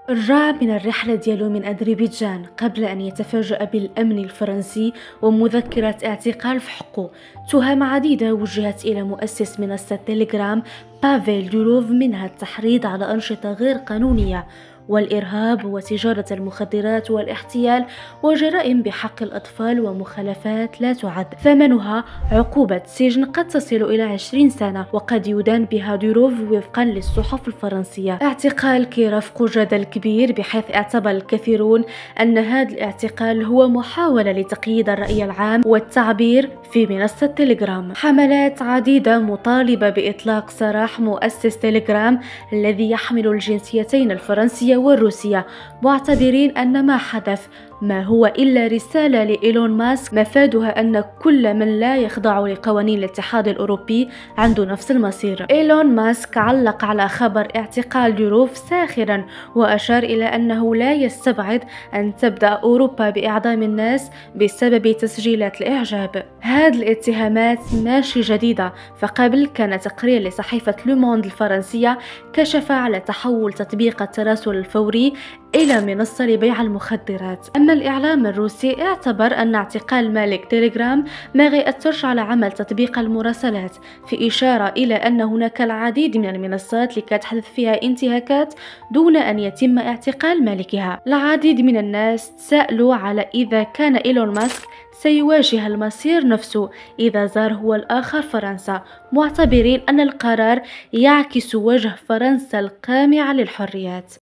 رجع من الرحلة ديالو من أذربيجان قبل أن يتفاجأ بالأمن الفرنسي ومذكرة اعتقال في حقه. تهم عديدة وجهت إلى مؤسس منصة تيليجرام بافيل دوروف، منها التحريض على أنشطة غير قانونية والإرهاب وتجارة المخدرات والاحتيال وجرائم بحق الأطفال ومخالفات لا تعد. ثمنها عقوبة سجن قد تصل إلى 20 سنة، وقد يدان بها دوروف وفقا للصحف الفرنسية. اعتقال كيرافق جدل كبير، بحيث اعتبر الكثيرون أن هذا الاعتقال هو محاولة لتقييد الرأي العام والتعبير في منصة تيليجرام. حملات عديدة مطالبة بإطلاق سراح مؤسس تيليجرام الذي يحمل الجنسيتين الفرنسية والروسية، معتبرين أن ما حدث ما هو إلا رسالة لإيلون ماسك مفادها أن كل من لا يخضع لقوانين الاتحاد الأوروبي عنده نفس المصير. إيلون ماسك علق على خبر اعتقال دوروف ساخرا، وأشار إلى أنه لا يستبعد أن تبدأ أوروبا بإعدام الناس بسبب تسجيلات الإعجاب. هذه الاتهامات ماشي جديدة، فقبل كان تقرير لصحيفة لوموند الفرنسية كشف على تحول تطبيق التراسل الفوري إلى منصة لبيع المخدرات. أما الإعلام الروسي اعتبر أن اعتقال مالك تيليجرام ما يأثرش على عمل تطبيق المراسلات، في إشارة إلى أن هناك العديد من المنصات اللي كتحدث فيها انتهاكات دون أن يتم اعتقال مالكها. العديد من الناس تساءلوا على إذا كان إيلون ماسك سيواجه المصير نفسه إذا زار هو الآخر فرنسا، معتبرين أن القرار يعكس وجه فرنسا القامعة للحريات.